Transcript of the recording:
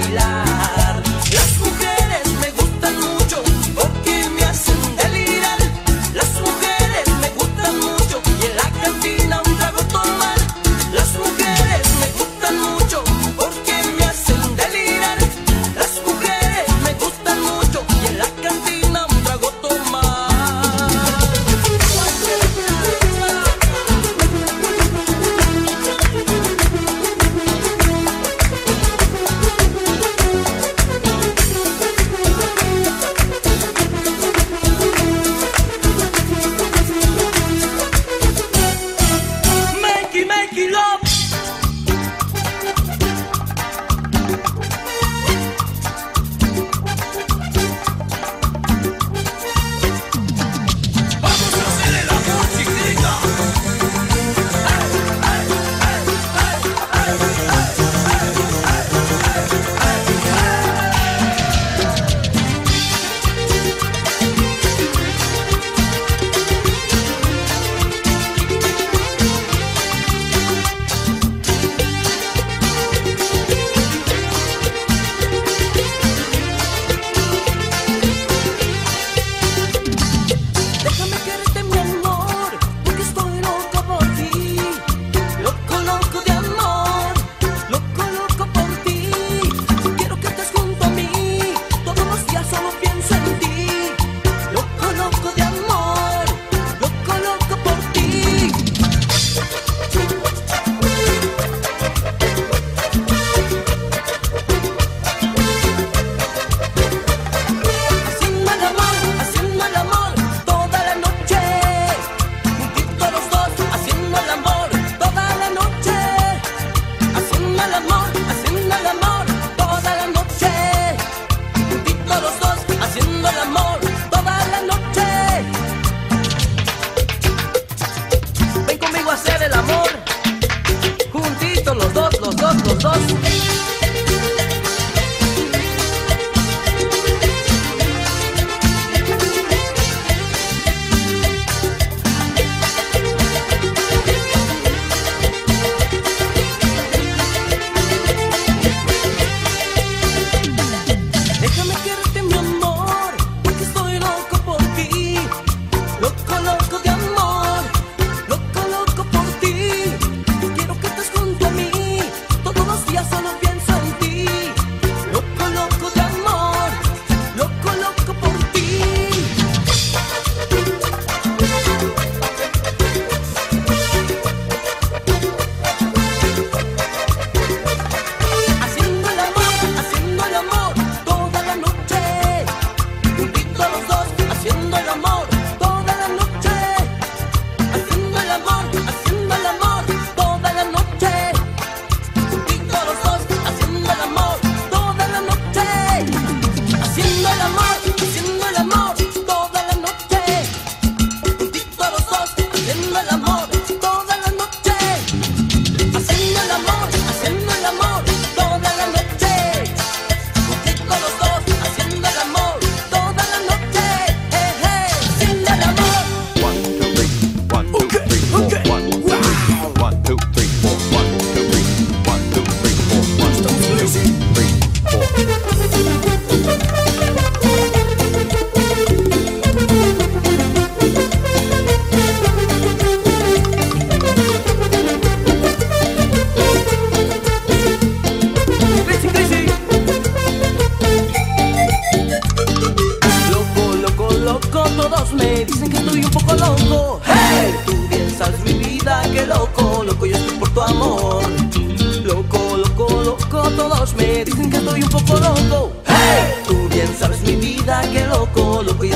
bailar. Las mujeres me gustan mucho porque me hacen delirar. Las mujeres me gustan mucho y en la cantina un trago tomar. Las mujeres me gustan mucho porque me hacen delirar. Las mujeres me gustan mucho y en la cantina un trago tomar. Make it love. Vamos a hacer el amor, chiquita. Déjame quererte, mi amor, porque estoy loco por ti. Loco, loco de amor, loco, loco por ti. Quiero que estés junto a mí, todos los días solo pienso en ti. Loco, loco de amor, loco, loco por ti. Haciendo el amor toda la noche. Juntitos los dos, haciendo el amor toda la noche. Haciendo el amor toda la noche. Juntitos los dos, haciendo el amor toda la noche. Ven conmigo a hacer el amor. Juntitos los dos, los dos, los dos. Déjame quererte, mi amor, porque estoy loco por ti. Loco, loco de amor, loco, loco por ti. Quiero que estés junto a mí, todos los días solo pienso en ti. Loco, loco de amor, loco, loco por ti. Haciendo el amor toda la noche. Juntitos los dos, haciendo el amor toda la noche. Haciendo el amor toda la noche. Juntitos los dos, haciendo el amor toda la noche. Haciendo el amor toda la noche. Juntitos los dos, haciendo el amor toda la noche. Haciendo el amor toda la noche. Juntitos los dos, haciendo el amor toda la noche. Haciendo el amor. 1, 2, 3, 1, 2, 3, 4, 1, 2, 3, 4, 1, 2, 3, 4, 1, 2, 3, 4, 1, 2, 3, Crazy, crazy. Loco, loco, loco, todos me dicen que estoy un poco loco. Hey, tú bien sabes mi vida, que loco, loco yo estoy por tu amor. Loco, loco, loco, todos me dicen que estoy un poco loco. Hey, tú bien sabes mi vida, que loco, loco yo